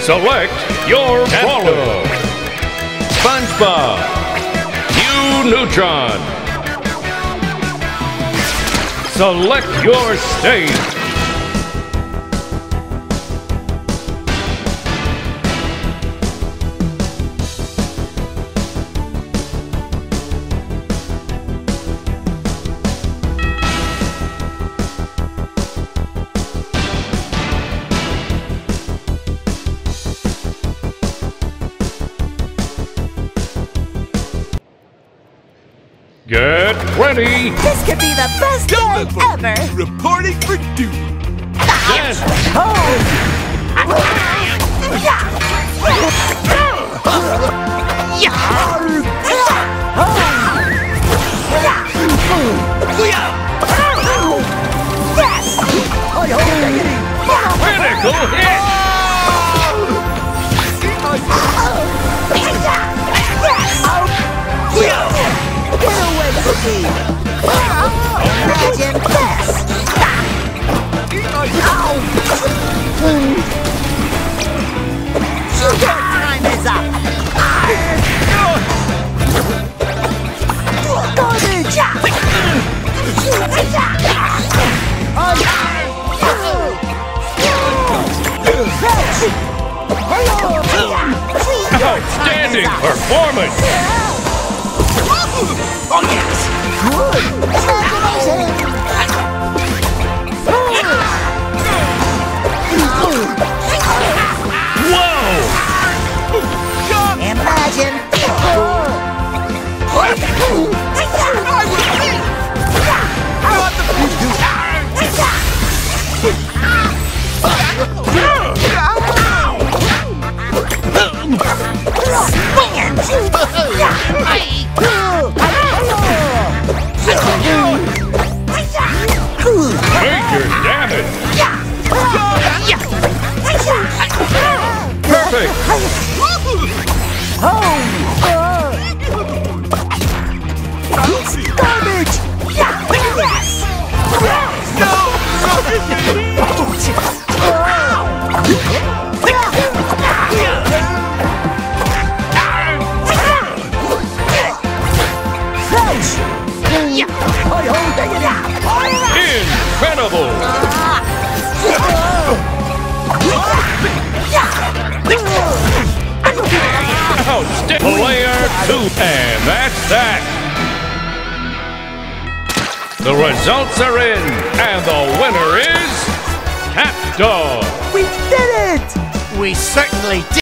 Select your CatDog. SpongeBob. Hugh, Neutron. Select your stage. Get ready! This could be the best day ever! Reporting for duty! Yes! Critical hit! Imagine this! Your time is up! Garbage! Outstanding performance! Oh yes! Good! Whoa! Imagine! Major damage! Perfect! Garbage! Yes! Incredible! Outstanding! Player 2, and that's that! The results are in, and the winner is CatDog! We did it! We certainly did!